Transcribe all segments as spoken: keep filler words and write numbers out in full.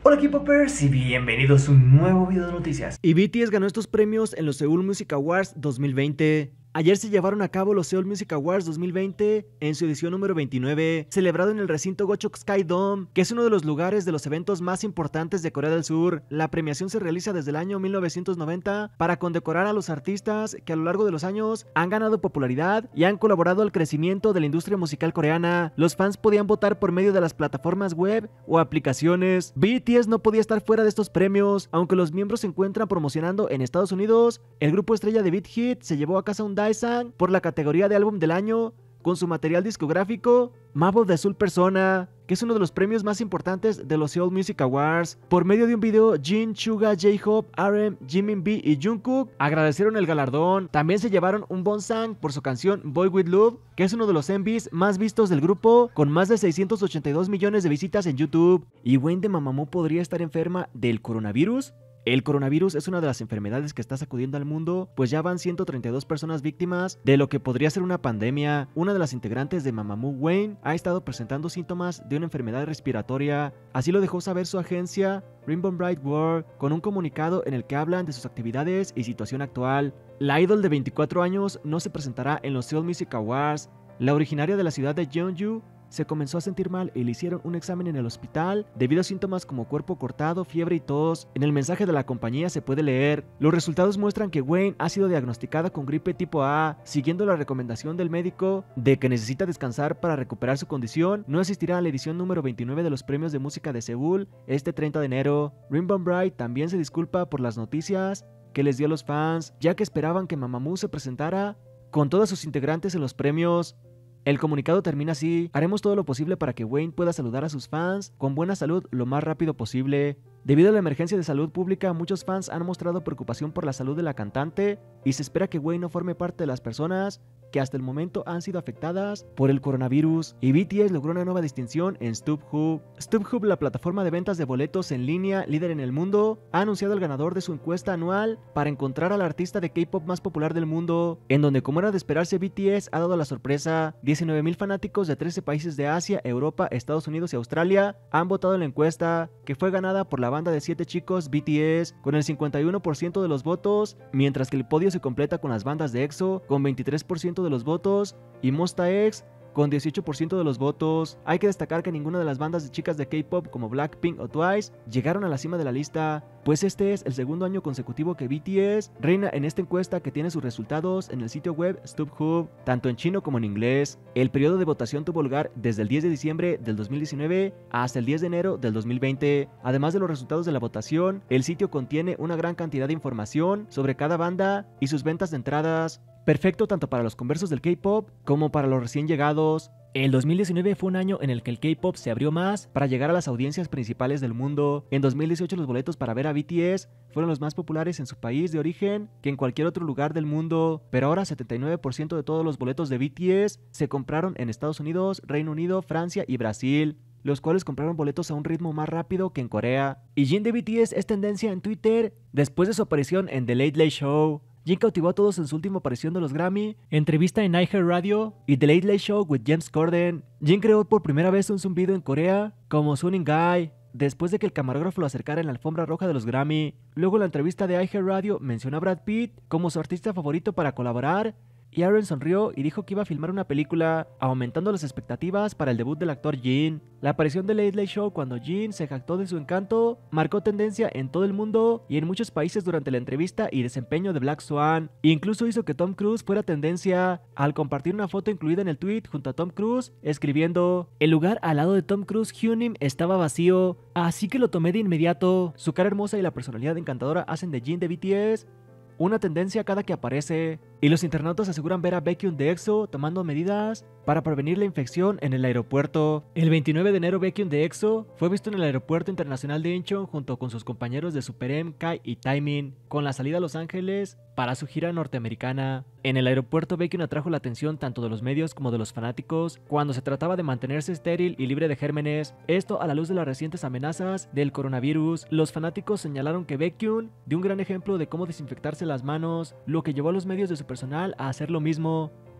Hola K-Popers y bienvenidos a un nuevo video de noticias. Y B T S ganó estos premios en los Seoul Music Awards dos mil veinte. Ayer se llevaron a cabo los Seoul Music Awards dos mil veinte en su edición número veintinueve, celebrado en el recinto Gocheok Sky Dome, que es uno de los lugares de los eventos más importantes de Corea del Sur. La premiación se realiza desde el año mil novecientos noventa para condecorar a los artistas que a lo largo de los años han ganado popularidad y han colaborado al crecimiento de la industria musical coreana. Los fans podían votar por medio de las plataformas web o aplicaciones. B T S no podía estar fuera de estos premios, aunque los miembros se encuentran promocionando en Estados Unidos. El grupo estrella de Big Hit se llevó a casa un Daesang por la categoría de álbum del año con su material discográfico Map of the Soul Persona, que es uno de los premios más importantes de los Seoul Music Awards. Por medio de un video, Jin, Suga, J-Hope, R M, Jimin B y Jungkook agradecieron el galardón. También se llevaron un Bonsang por su canción Boy With Love, que es uno de los M Vs más vistos del grupo, con más de seiscientos ochenta y dos millones de visitas en YouTube. ¿Y Wayne de Mamamoo podría estar enferma del coronavirus? El coronavirus es una de las enfermedades que está sacudiendo al mundo, pues ya van ciento treinta y dos personas víctimas de lo que podría ser una pandemia. Una de las integrantes de Mamamoo, Wayne, ha estado presentando síntomas de una enfermedad respiratoria. Así lo dejó saber su agencia Rainbow Bright World con un comunicado en el que hablan de sus actividades y situación actual. La idol de veinticuatro años no se presentará en los Seoul Music Awards. La originaria de la ciudad de Jeonju se comenzó a sentir mal y le hicieron un examen en el hospital debido a síntomas como cuerpo cortado, fiebre y tos. En el mensaje de la compañía se puede leer: los resultados muestran que Wayne ha sido diagnosticada con gripe tipo A. Siguiendo la recomendación del médico de que necesita descansar para recuperar su condición, no asistirá a la edición número veintinueve de los premios de música de Seúl este treinta de enero. Rainbow Bright también se disculpa por las noticias que les dio a los fans, ya que esperaban que Mamamoo se presentara con todas sus integrantes en los premios. El comunicado termina así: haremos todo lo posible para que Wayne pueda saludar a sus fans con buena salud lo más rápido posible. Debido a la emergencia de salud pública, muchos fans han mostrado preocupación por la salud de la cantante y se espera que Wayne no forme parte de las personas que hasta el momento han sido afectadas por el coronavirus. Y B T S logró una nueva distinción en StubHub. StubHub, la plataforma de ventas de boletos en línea líder en el mundo, ha anunciado el ganador de su encuesta anual para encontrar al artista de K-pop más popular del mundo, en donde, como era de esperarse, B T S ha dado la sorpresa. diecinueve mil fanáticos de trece países de Asia, Europa, Estados Unidos y Australia han votado en la encuesta, que fue ganada por la banda de siete chicos B T S con el cincuenta y uno por ciento de los votos, mientras que el podio se completa con las bandas de EXO con veintitrés por ciento de los votos y Monsta X con dieciocho por ciento de los votos. Hay que destacar que ninguna de las bandas de chicas de K-pop como Blackpink o Twice llegaron a la cima de la lista, pues este es el segundo año consecutivo que B T S reina en esta encuesta, que tiene sus resultados en el sitio web StubHub, tanto en chino como en inglés. El periodo de votación tuvo lugar desde el diez de diciembre del dos mil diecinueve hasta el diez de enero del dos mil veinte. Además de los resultados de la votación, el sitio contiene una gran cantidad de información sobre cada banda y sus ventas de entradas, perfecto tanto para los conversos del K-pop como para los recién llegados. El dos mil diecinueve fue un año en el que el K-pop se abrió más para llegar a las audiencias principales del mundo. En dos mil dieciocho los boletos para ver a B T S fueron los más populares en su país de origen que en cualquier otro lugar del mundo, pero ahora setenta y nueve por ciento de todos los boletos de B T S se compraron en Estados Unidos, Reino Unido, Francia y Brasil, los cuales compraron boletos a un ritmo más rápido que en Corea. Y Jin de B T S es tendencia en Twitter después de su aparición en The Late Late Show. Jin cautivó a todos en su última aparición de los Grammy, entrevista en iHeartRadio y The Late Late Show with James Corden. Jin creó por primera vez un zumbido en Corea como Sunning Guy, después de que el camarógrafo lo acercara en la alfombra roja de los Grammy. Luego, en la entrevista de iHeartRadio mencionó a Brad Pitt como su artista favorito para colaborar, y Aaron sonrió y dijo que iba a filmar una película, aumentando las expectativas para el debut del actor Jin. La aparición de Late Late Show cuando Jin se jactó de su encanto marcó tendencia en todo el mundo y en muchos países durante la entrevista y desempeño de Black Swan. Incluso hizo que Tom Cruise fuera tendencia al compartir una foto incluida en el tweet junto a Tom Cruise, escribiendo: el lugar al lado de Tom Cruise Hunim estaba vacío, así que lo tomé de inmediato. Su cara hermosa y la personalidad encantadora hacen de Jin de B T S una tendencia cada que aparece, y los internautas aseguran ver a Baekhyun de EXO tomando medidas para prevenir la infección en el aeropuerto. El veintinueve de enero, Baekhyun de EXO fue visto en el aeropuerto internacional de Incheon junto con sus compañeros de Super M, Kai y Taemin, con la salida a Los Ángeles para su gira norteamericana. En el aeropuerto, Baekhyun atrajo la atención tanto de los medios como de los fanáticos cuando se trataba de mantenerse estéril y libre de gérmenes, esto a la luz de las recientes amenazas del coronavirus. Los fanáticos señalaron que Baekhyun dio un gran ejemplo de cómo desinfectarse las manos, lo que llevó a los medios de su personal a hacer lo mismo.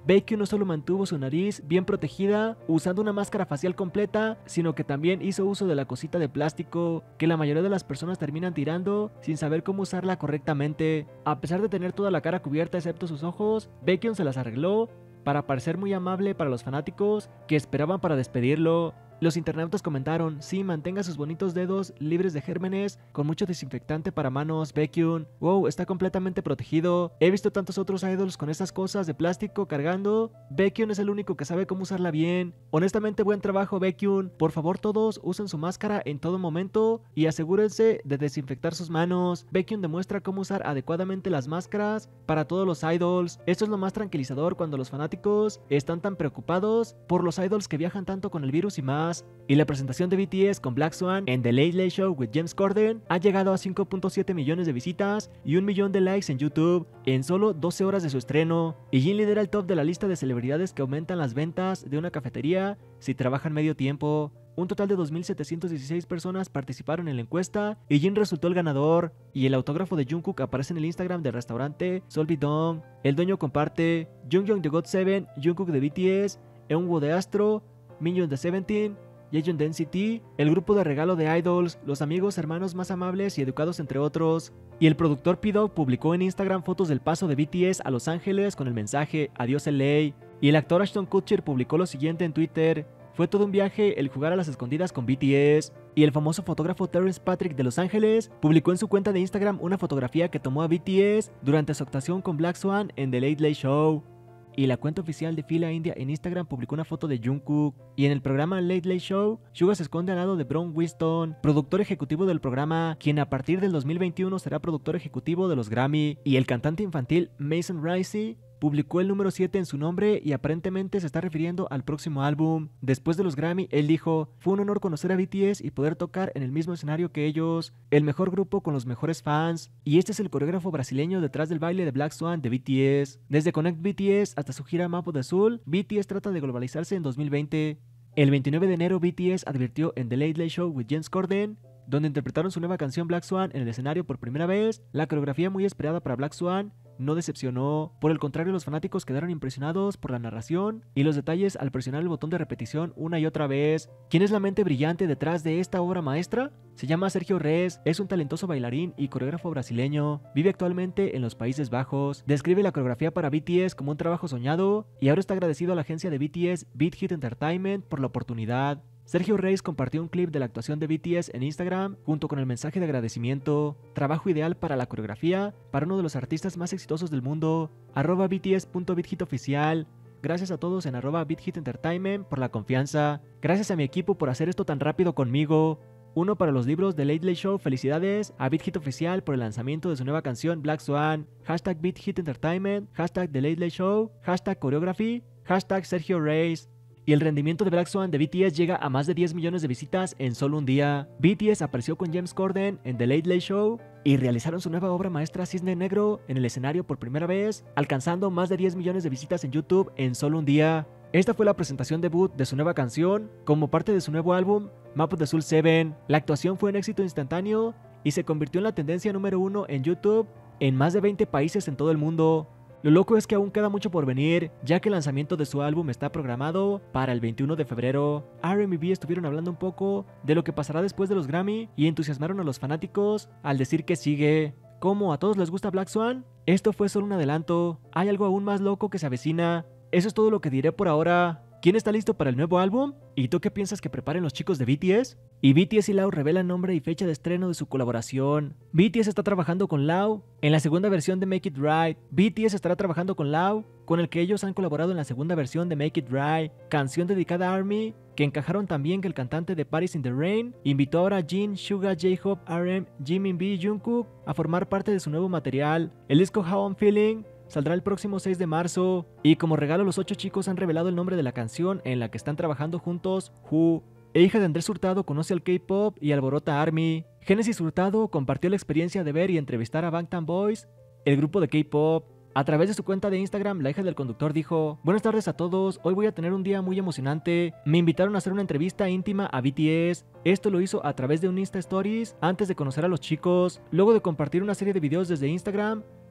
Baekhyun no solo mantuvo su nariz bien protegida usando una máscara facial completa, sino que también hizo uso de la cosita de plástico que la mayoría de las personas terminan tirando sin saber cómo usarla correctamente. A pesar de tener toda la cara cubierta excepto sus ojos, Baekhyun se las arregló para parecer muy amable para los fanáticos que esperaban para despedirlo. Los internautas comentaron: sí, mantenga sus bonitos dedos libres de gérmenes con mucho desinfectante para manos, Baekhyun. Wow, está completamente protegido. He visto tantos otros idols con esas cosas de plástico cargando. Baekhyun es el único que sabe cómo usarla bien. Honestamente, buen trabajo, Baekhyun. Por favor, todos usen su máscara en todo momento y asegúrense de desinfectar sus manos. Baekhyun demuestra cómo usar adecuadamente las máscaras para todos los idols. Esto es lo más tranquilizador cuando los fanáticos están tan preocupados por los idols que viajan tanto con el virus y más. Y la presentación de B T S con Black Swan en The Late Late Show with James Corden ha llegado a cinco punto siete millones de visitas y un millón de likes en YouTube en solo doce horas de su estreno. Y Jin lidera el top de la lista de celebridades que aumentan las ventas de una cafetería si trabajan medio tiempo. Un total de dos mil setecientas dieciséis personas participaron en la encuesta y Jin resultó el ganador. Y el autógrafo de Jungkook aparece en el Instagram del restaurante Solbidong. El dueño comparte: Jungyoung de God seven, Jungkook de B T S, Eunwoo de Astro, Minhyun de Seventeen, Jaehyun de N C T, el grupo de regalo de idols, los amigos hermanos más amables y educados entre otros. Y el productor P-Dog publicó en Instagram fotos del paso de B T S a Los Ángeles con el mensaje Adiós L A. Y el actor Ashton Kutcher publicó lo siguiente en Twitter: fue todo un viaje el jugar a las escondidas con B T S. Y el famoso fotógrafo Terrence Patrick de Los Ángeles publicó en su cuenta de Instagram una fotografía que tomó a B T S durante su actuación con Black Swan en The Late Late Show. Y la cuenta oficial de Fila India en Instagram publicó una foto de Jungkook. Y en el programa Late Late Show, Suga se esconde al lado de Bron Winston, productor ejecutivo del programa, quien a partir del dos mil veintiuno será productor ejecutivo de los Grammy. Y el cantante infantil Mason Ricey publicó el número siete en su nombre y aparentemente se está refiriendo al próximo álbum. Después de los Grammy, él dijo: fue un honor conocer a B T S y poder tocar en el mismo escenario que ellos, el mejor grupo con los mejores fans. Y este es el coreógrafo brasileño detrás del baile de Black Swan de B T S. Desde Connect B T S hasta su gira Mapa de Azul, B T S trata de globalizarse en dos mil veinte. El veintinueve de enero, B T S advirtió en The Late Late Show with James Corden, donde interpretaron su nueva canción Black Swan en el escenario por primera vez. La coreografía muy esperada para Black Swan no decepcionó. Por el contrario, los fanáticos quedaron impresionados por la narración y los detalles al presionar el botón de repetición una y otra vez. ¿Quién es la mente brillante detrás de esta obra maestra? Se llama Sergio Reyes, es un talentoso bailarín y coreógrafo brasileño. Vive actualmente en los Países Bajos. Describe la coreografía para B T S como un trabajo soñado y ahora está agradecido a la agencia de B T S, Beat Hit Entertainment, por la oportunidad. Sergio Reyes compartió un clip de la actuación de B T S en Instagram junto con el mensaje de agradecimiento: trabajo ideal para la coreografía para uno de los artistas más exitosos del mundo, arroba bts.bithitoficial. Gracias a todos en arroba BeatHit Entertainment por la confianza. Gracias a mi equipo por hacer esto tan rápido conmigo. Uno para los libros de Late Late Show. Felicidades a BeatHit Oficial por el lanzamiento de su nueva canción Black Swan. Hashtag BeatHit Entertainment, hashtag The Late Late Show, hashtag Choreography, hashtag Sergio Reyes. Y el rendimiento de Black Swan de B T S llega a más de diez millones de visitas en solo un día. B T S apareció con James Corden en The Late Late Show y realizaron su nueva obra maestra Cisne Negro en el escenario por primera vez, alcanzando más de diez millones de visitas en YouTube en solo un día. Esta fue la presentación debut de su nueva canción como parte de su nuevo álbum Map of the Soul siete. La actuación fue un éxito instantáneo y se convirtió en la tendencia número uno en YouTube en más de veinte países en todo el mundo. Lo loco es que aún queda mucho por venir, ya que el lanzamiento de su álbum está programado para el veintiuno de febrero. R and B estuvieron hablando un poco de lo que pasará después de los Grammy y entusiasmaron a los fanáticos al decir que sigue. ¿Cómo a todos les gusta Black Swan? Esto fue solo un adelanto, hay algo aún más loco que se avecina. Eso es todo lo que diré por ahora. ¿Quién está listo para el nuevo álbum? ¿Y tú qué piensas que preparen los chicos de B T S? Y B T S y Lau revelan nombre y fecha de estreno de su colaboración. B T S está trabajando con Lau en la segunda versión de Make It Right. B T S estará trabajando con Lau, con el que ellos han colaborado en la segunda versión de Make It Right, canción dedicada a ARMY, que encajaron también que el cantante de Paris in the Rain invitó ahora a Jin, Suga, J-Hope, R M, Jimin B y Jungkook a formar parte de su nuevo material. El disco How I'm Feeling saldrá el próximo seis de marzo y como regalo los ocho chicos han revelado el nombre de la canción en la que están trabajando juntos, Who. E hija de Andrés Hurtado conoce al K-pop y alborota a ARMY. Génesis Hurtado compartió la experiencia de ver y entrevistar a Bangtan Boys, el grupo de K-pop. A través de su cuenta de Instagram, la hija del conductor dijo: buenas tardes a todos, hoy voy a tener un día muy emocionante. Me invitaron a hacer una entrevista íntima a B T S. Esto lo hizo a través de un Insta Stories antes de conocer a los chicos. Luego de compartir una serie de videos desde Instagram,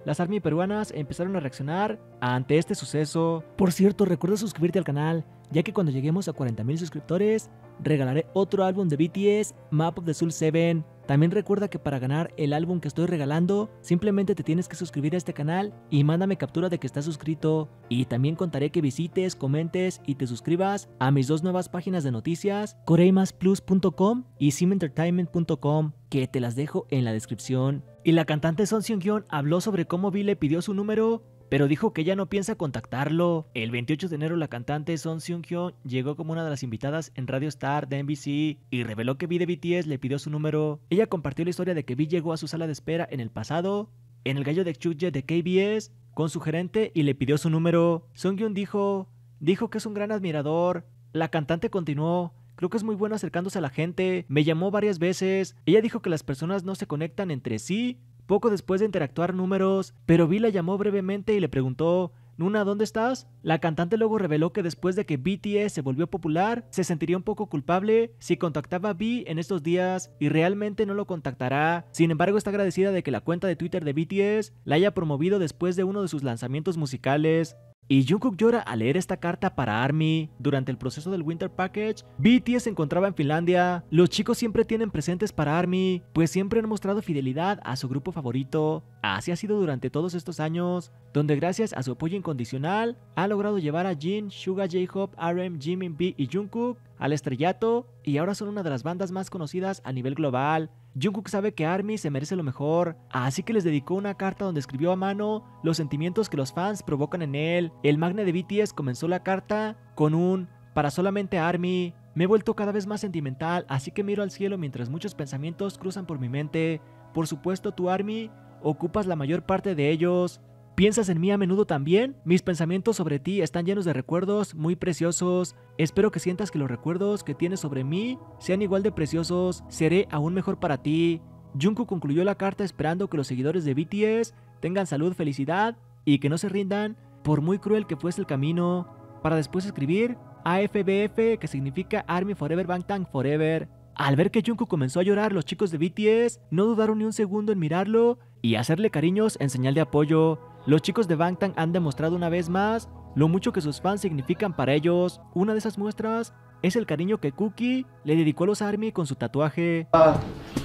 las ARMY peruanas empezaron a reaccionar ante este suceso. Por cierto, recuerda suscribirte al canal, ya que cuando lleguemos a cuarenta mil suscriptores, regalaré otro álbum de B T S, Map of the Soul siete. También recuerda que para ganar el álbum que estoy regalando, simplemente te tienes que suscribir a este canal y mándame captura de que estás suscrito. Y también contaré que visites, comentes y te suscribas a mis dos nuevas páginas de noticias, koreimas plus punto com y sim entertainment punto com, que te las dejo en la descripción. Y la cantante Son Seung-hyun habló sobre cómo V le pidió su número, pero dijo que ella no piensa contactarlo. El veintiocho de enero la cantante Son Seung-hyun llegó como una de las invitadas en Radio Star de N B C y reveló que V de B T S le pidió su número. Ella compartió la historia de que V llegó a su sala de espera en el pasado, en el gallo de Chugye de K B S, con su gerente y le pidió su número. Seung-hyun dijo, dijo que es un gran admirador. La cantante continuó, creo que es muy bueno acercándose a la gente, me llamó varias veces. Ella dijo que las personas no se conectan entre sí poco después de interactuar números, pero V la llamó brevemente y le preguntó, Nuna, ¿dónde estás? La cantante luego reveló que después de que B T S se volvió popular, se sentiría un poco culpable si contactaba a V en estos días y realmente no lo contactará. Sin embargo, está agradecida de que la cuenta de Twitter de B T S la haya promovido después de uno de sus lanzamientos musicales. Y Jungkook llora al leer esta carta para ARMY. Durante el proceso del Winter Package, B T S se encontraba en Finlandia. Los chicos siempre tienen presentes para ARMY, pues siempre han mostrado fidelidad a su grupo favorito. Así ha sido durante todos estos años, donde gracias a su apoyo incondicional, ha logrado llevar a Jin, Suga, J-Hope, R M, Jimin, V y Jungkook al estrellato, y ahora son una de las bandas más conocidas a nivel global. Jungkook sabe que ARMY se merece lo mejor, así que les dedicó una carta donde escribió a mano los sentimientos que los fans provocan en él. El magne de B T S comenzó la carta con un "para solamente ARMY". Me he vuelto cada vez más sentimental, así que miro al cielo mientras muchos pensamientos cruzan por mi mente. Por supuesto, tú, ARMY, ocupas la mayor parte de ellos. ¿Piensas en mí a menudo también? Mis pensamientos sobre ti están llenos de recuerdos muy preciosos. Espero que sientas que los recuerdos que tienes sobre mí sean igual de preciosos. Seré aún mejor para ti. Jungkook concluyó la carta esperando que los seguidores de B T S tengan salud, felicidad y que no se rindan por muy cruel que fuese el camino, para después escribir A F B F, que significa ARMY Forever Bangtan Forever. Al ver que Jungkook comenzó a llorar, los chicos de B T S no dudaron ni un segundo en mirarlo y hacerle cariños en señal de apoyo. Los chicos de Bangtan han demostrado una vez más lo mucho que sus fans significan para ellos. Una de esas muestras es el cariño que Cookie le dedicó a los ARMY con su tatuaje. 아,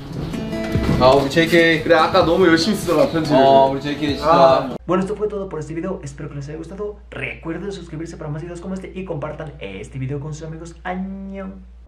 우리 J K 그래 아까 너무 열심히 쓰더라 편지. 어, 우리 J K 진짜. Bueno, esto fue todo por este video, espero que les haya gustado. Recuerden suscribirse para más videos como este y compartan este video con sus amigos. ¡Año!